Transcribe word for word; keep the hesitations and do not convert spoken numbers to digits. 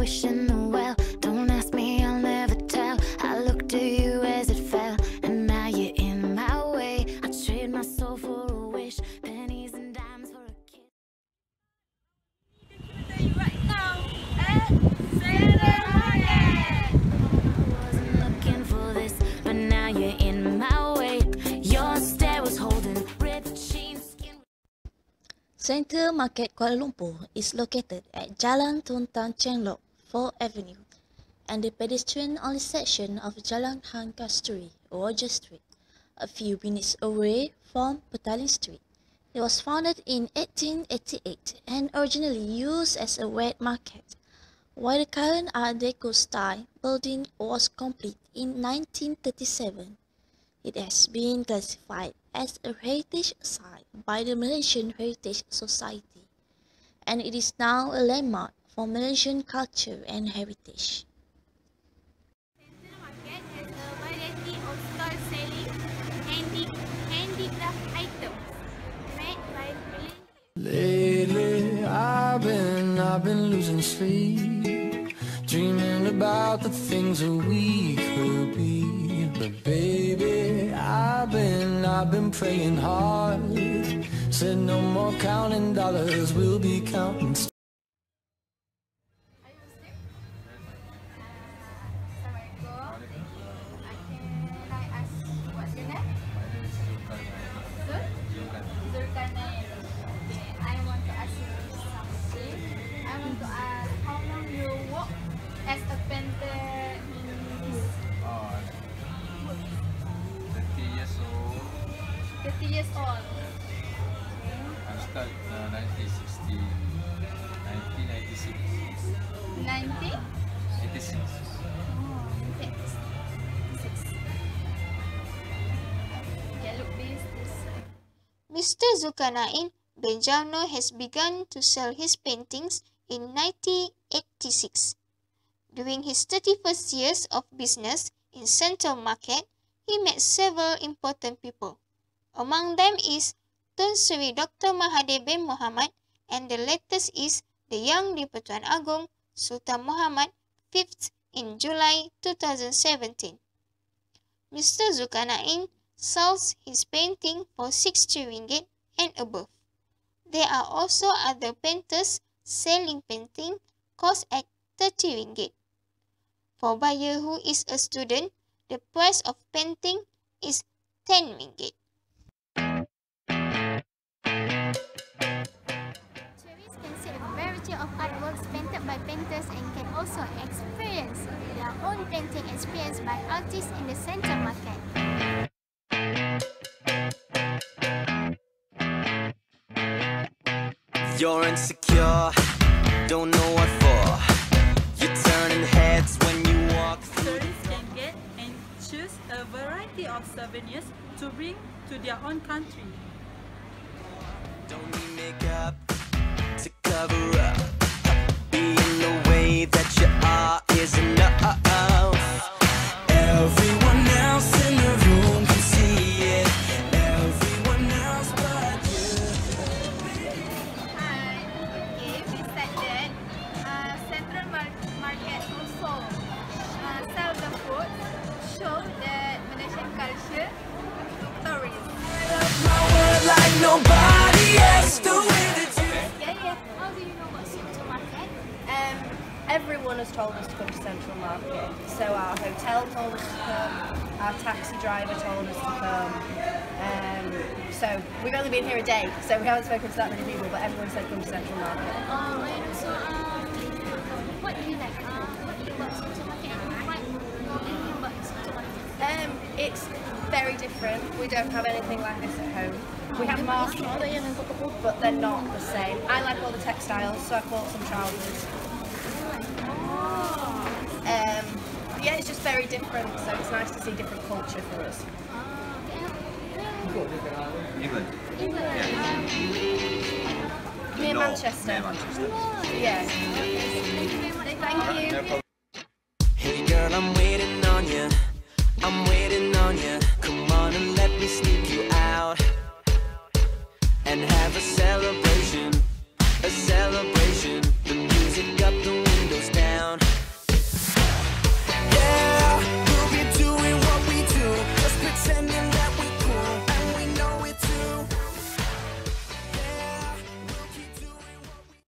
wishing the well. Don't ask me, I'll never tell. I looked at you as it fell, and now you're in my way. I trade my soul for a wish, pennies and dimes for a kiss. Right now at Selangor. I wasn't looking for this, but now you're in my way. Your stare was holding red sheepskin. Central Market Kuala Lumpur is located at Jalan Tuntang Chenglok, fourth Avenue, and the pedestrian-only section of Jalan Han Kasturi, Roger Street, a few minutes away from Petaling Street. It was founded in eighteen eighty-eight and originally used as a wet market, while the current Art Deco style building was complete in nineteen thirty-seven. It has been classified as a heritage site by the Malaysian Heritage Society, and it is now a landmark for Malaysian culture and heritage. Central Market has a variety of stalls selling handi handicraft items made by Malaysian. Lately, I've been, I've been losing sleep, dreaming about the things that we could be. But baby, I've been, I've been praying hard. Said no more counting dollars, we'll be counting stars. Are you Muslim? Assalamualaikum. Can I ask what's your name? Zul? Zulkarnain. Okay, I want to ask you something. I want to ask how long you work as a painter in this? Oh, thirty years old. thirty years old. I started uh, nineteen sixty, nineteen ninety-six. nineteen? eighty-six. Oh, six. Okay, look this, this. Mister Zulkarnain Benjauno has begun to sell his paintings in nineteen eighty-six. During his thirty-first years of business in Central Market, he met several important people. Among them is Tun Sri Doctor Mahathir bin Mohamad, and the latest is the Yang di-Pertuan Agong Sultan Muhammad the fifth in July two thousand seventeen. Mister Zulkarnain sells his painting for sixty ringgit and above. There are also other painters selling painting cost at thirty ringgit. For buyer who is a student, the price of painting is ten ringgit. Tourists can see a variety of artworks painted by painters and can also experience their own painting experience by artists in the Central Market. You're insecure, don't know what for. You're turning heads when you walk. Tourists can get and choose a variety of souvenirs to bring to their own country. Don't need makeup to cover up. Being the way that you are is enough. Everyone else in the room can see it. Everyone else but you. Hi. Okay, besides that, uh, Central Mar Market also uh, sell the food, show the Malaysian culture to tourists. My word like nobody else, the way that you. Yeah, yeah. How do you know about Central Market? Um, everyone has told us to come to Central Market. So our hotel told us to come, our taxi driver told us to come. Um, so we've only been here a day, so we haven't spoken to that many people, but everyone said come to Central Market. Oh, and also, um, what do you like? Uh, what do you about Central Market? And what know anything about Central Market? Um, it's very different. We don't have anything like this at home. We have markets, but they're not the same. I like all the textiles, so I bought some trousers. Um, yeah, it's just very different, so it's nice to see different culture for us. England. Near No, Manchester. near Manchester. Yeah. Thank you. Hey girl, I'm waiting on you. I'm waiting on you. Come on and let me sneak you out and have a celebration, a celebration.